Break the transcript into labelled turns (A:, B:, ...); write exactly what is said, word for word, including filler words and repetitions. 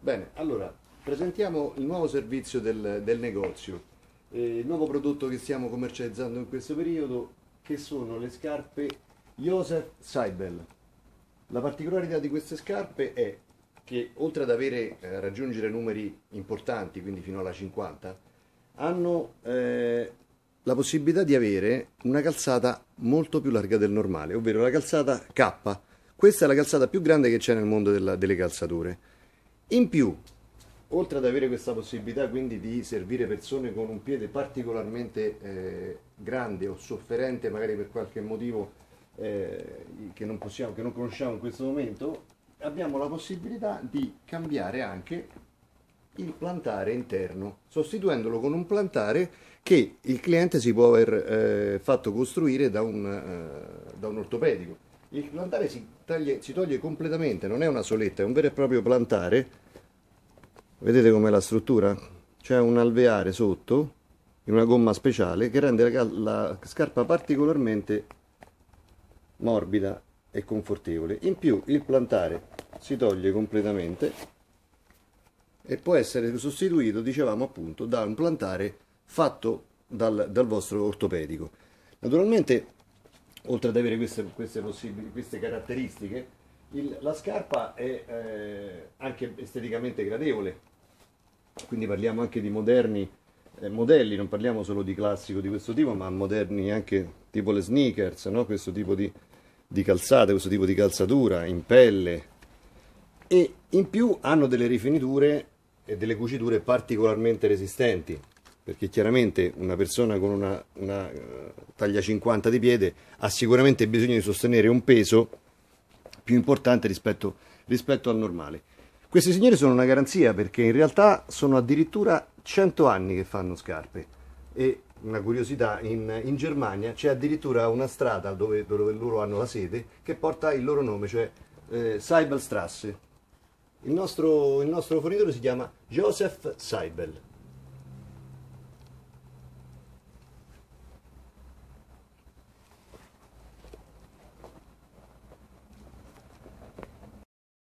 A: Bene, allora presentiamo il nuovo servizio del, del negozio, eh, il nuovo prodotto che stiamo commercializzando in questo periodo, che sono le scarpe Joseph Seibel. La particolarità di queste scarpe è che oltre ad avere eh, raggiungere numeri importanti, quindi fino alla cinquanta, hanno eh, la possibilità di avere una calzata molto più larga del normale, ovvero la calzata K. Questa è la calzata più grande che c'è nel mondo della, delle calzature. In più, oltre ad avere questa possibilità quindi di servire persone con un piede particolarmente eh, grande o sofferente, magari per qualche motivo eh, che non possiamo, che non conosciamo in questo momento, abbiamo la possibilità di cambiare anche il plantare interno, sostituendolo con un plantare che il cliente si può aver eh, fatto costruire da un, eh, da un ortopedico. Il plantare si, taglia, si toglie completamente, non è una soletta, è un vero e proprio plantare. Vedete com'è la struttura? C'è un alveare sotto, in una gomma speciale, che rende la, la scarpa particolarmente morbida e confortevole. In più il plantare si toglie completamente e può essere sostituito, dicevamo appunto, da un plantare fatto dal, dal vostro ortopedico. Naturalmente, oltre ad avere queste, queste, possibili, queste caratteristiche, il, la scarpa è eh, anche esteticamente gradevole, quindi parliamo anche di moderni eh, modelli, non parliamo solo di classico di questo tipo, ma moderni anche tipo le sneakers, no? Questo tipo di, di calzate, questo tipo di calzatura in pelle, e in più hanno delle rifiniture e delle cuciture particolarmente resistenti, perché chiaramente una persona con una, una uh, taglia cinquanta di piede ha sicuramente bisogno di sostenere un peso più importante rispetto, rispetto al normale. Questi signori sono una garanzia, perché in realtà sono addirittura cento anni che fanno scarpe, e una curiosità, in, in Germania c'è addirittura una strada dove, dove loro hanno la sede che porta il loro nome, cioè eh, Seibelstrasse. Il nostro, il nostro fornitore si chiama Joseph Seibel.